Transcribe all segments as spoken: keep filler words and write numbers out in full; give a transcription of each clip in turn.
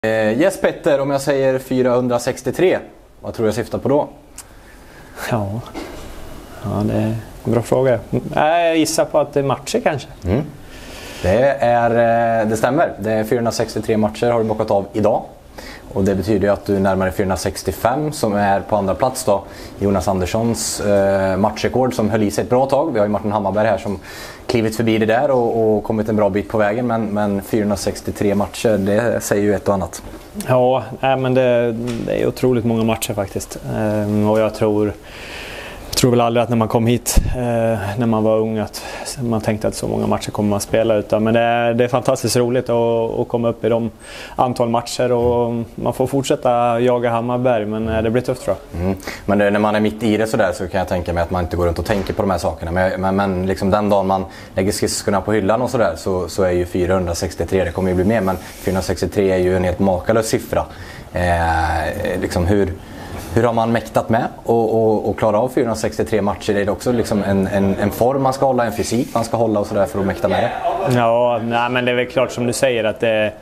Eh, yes Petter, om jag säger fyrahundrasextiotre, vad tror jag syftar på då? Ja, ja det är en bra fråga. Jag gissar på att det är matcher kanske. Mm. Det, är, det stämmer, det är fyrahundrasextiotre matcher har du bockat av idag. Och det betyder ju att du är närmare fyrahundrasextiofem som är på andra plats då. Jonas Anderssons eh, matchrekord som höll i sig ett bra tag. Vi har ju Martin Hammarberg här som klivit förbi det där och, och kommit en bra bit på vägen. Men, men fyrahundrasextiotre matcher, det säger ju ett och annat. Ja, nej, men det, det är otroligt många matcher faktiskt. Ehm, och jag tror... Jag tror väl aldrig att när man kom hit eh, när man var ung att man tänkte att så många matcher kommer man spela utan, men det är, det är fantastiskt roligt att, att komma upp i de antal matcher och man får fortsätta jaga Hammarberg, men det blir tufft tror jag. Mm. Men det, när man är mitt i det så där så kan jag tänka mig att man inte går runt och tänker på de här sakerna, men, men, men liksom den dagen man lägger skridskorna på hyllan och sådär så, så är ju fyrahundrasextiotre, det kommer ju bli mer, men fyrahundrasextiotre är ju en helt makalös siffra. Eh, liksom hur Hur har man mäktat med och, och, och klara av fyrahundrasextiotre matcher? Är det också liksom en, en, en form man ska hålla, en fysik man ska hålla och sådär för att mäkta med det? Ja, nej, men det är väl klart som du säger att det,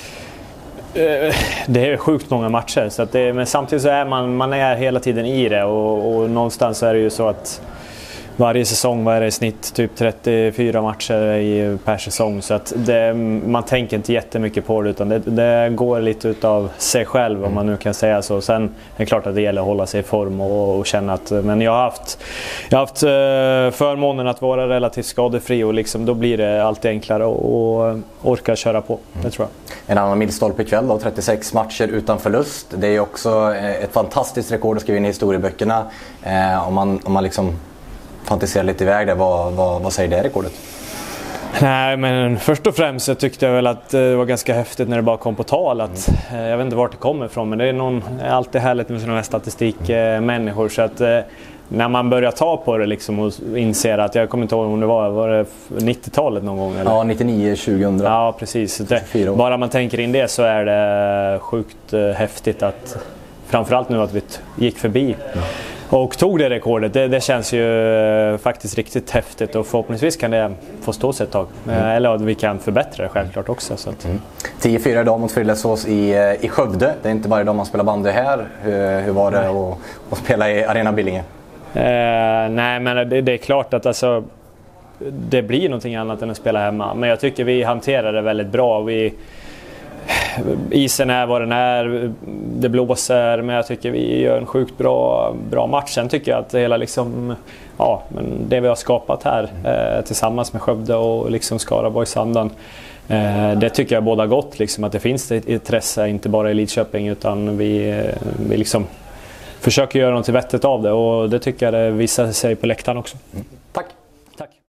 det är sjukt många matcher. Så att det, men samtidigt så är man, man är hela tiden i det och, och någonstans är det ju så att varje säsong var det i snitt typ trettiofyra matcher i, per säsong. Så att det, man tänker inte jättemycket på det utan det, det går lite utav sig själv om man nu kan säga så. Sen är det klart att det gäller att hålla sig i form och, och känna att... Men jag har haft, jag har haft förmånen att vara relativt skadefri och liksom, då blir det alltid enklare att orka köra på. Det tror jag. En annan milstolpe ikväll då, trettiosex matcher utan förlust. Det är också ett fantastiskt rekord att skriva in i historieböckerna. Eh, om man, om man liksom... fantisera lite iväg där, vad, vad, vad säger det rekordet? Nej, men först och främst så tyckte jag väl att det var ganska häftigt när det bara kom på tal att, mm. jag vet inte vart det kommer ifrån, men det är, någon, det är alltid härligt med sådana här statistikmänniskor mm. så att när man börjar ta på det liksom och inser att, jag kommer inte ihåg om det var, var det nittiotalet någon gång? Eller? Ja, nittionio tjugohundra. Ja, precis. Det, bara man tänker in det så är det sjukt häftigt att, framförallt nu att vi gick förbi. Mm. Och tog det rekordet, det, det känns ju faktiskt riktigt häftigt och förhoppningsvis kan det få stå sig ett tag. Mm. Eller att vi kan förbättra det självklart också. Så att... mm. tio fyra idag mot Frillesås i, i Skövde. Det är inte varje dag man spelar bandy här. Hur, hur var det att, att spela i Arena Billinge? Eh, nej men det, det är klart att alltså, det blir någonting annat än att spela hemma. Men jag tycker vi hanterar det väldigt bra. Vi... Isen är vad den är, det blåser, men jag tycker vi gör en sjukt bra, bra match. Sen tycker jag att det hela liksom, ja, men det vi har skapat här eh, tillsammans med Skövde och liksom Skaraborgsandan, eh, det tycker jag båda gott liksom, att det finns ett intresse inte bara i Lidköping utan vi, vi liksom försöker göra något vettigt av det och det tycker jag det visar sig på läktaren också. Mm.